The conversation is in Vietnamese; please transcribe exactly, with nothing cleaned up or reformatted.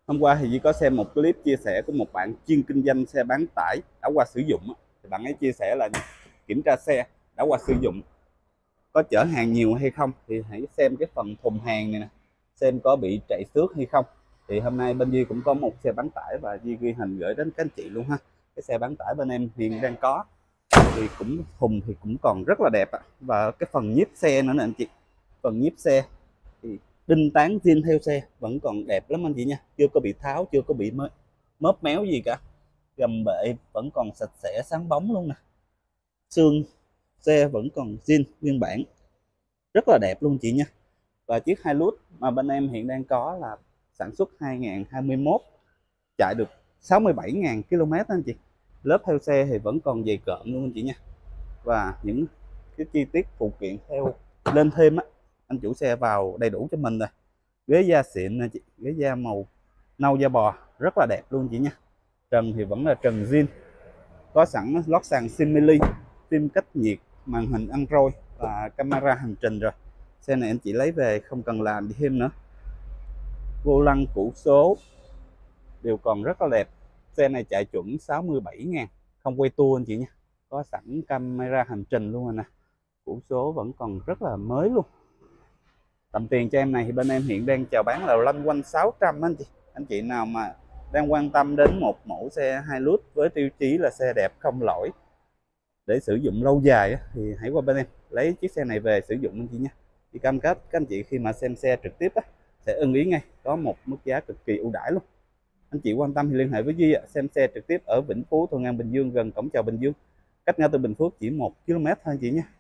Hôm qua thì Duy có xem một clip chia sẻ của một bạn chuyên kinh doanh xe bán tải đã qua sử dụng. Thì bạn ấy chia sẻ là kiểm tra xe đã qua sử dụng có chở hàng nhiều hay không, thì hãy xem cái phần thùng hàng này nè, xem có bị trầy xước hay không. Thì hôm nay bên Duy cũng có một xe bán tải và Duy ghi hình gửi đến các anh chị luôn ha. Cái xe bán tải bên em hiện đang có thì cũng thùng thì cũng còn rất là đẹp, và cái phần nhíp xe nữa nè anh chị, phần nhíp xe thì đinh tán zin theo xe vẫn còn đẹp lắm anh chị nha, chưa có bị tháo, chưa có bị móp méo gì cả. Gầm bệ vẫn còn sạch sẽ sáng bóng luôn nè, xương xe vẫn còn zin nguyên bản, rất là đẹp luôn chị nha. Và chiếc Hilux mà bên em hiện đang có là sản xuất hai nghìn không trăm hai mươi mốt, chạy được sáu mươi bảy nghìn ki lô mét anh chị. Lớp theo xe thì vẫn còn dày cộm luôn anh chị nha. Và những cái chi tiết phụ kiện theo lên thêm á, anh chủ xe vào đầy đủ cho mình rồi. Ghế da xịn nè chị, ghế da màu nâu da bò rất là đẹp luôn chị nha. Trần thì vẫn là trần zin, có sẵn lót sàn simili, phim cách nhiệt, màn hình Android và camera hành trình rồi. Xe này anh chị lấy về không cần làm gì thêm nữa. Vô lăng củ số đều còn rất là đẹp. Xe này chạy chuẩn sáu mươi bảy ngàn, không quay tua anh chị nha, có sẵn camera hành trình luôn rồi nè. Củ số vẫn còn rất là mới luôn. Tầm tiền cho em này thì bên em hiện đang chào bán là loanh quanh sáu trăm anh chị. Anh chị nào mà đang quan tâm đến một mẫu xe Hilux với tiêu chí là xe đẹp không lỗi để sử dụng lâu dài thì hãy qua bên em lấy chiếc xe này về sử dụng anh chị nha. Thì cam kết các anh chị khi mà xem xe trực tiếp sẽ ưng ý ngay, có một mức giá cực kỳ ưu đãi luôn. Anh chị quan tâm thì liên hệ với Duy xem xe trực tiếp ở Vĩnh Phú, Thuận An, Bình Dương, gần cổng chào Bình Dương, cách ngã tư Bình Phước chỉ một ki lô mét thôi anh chị nha.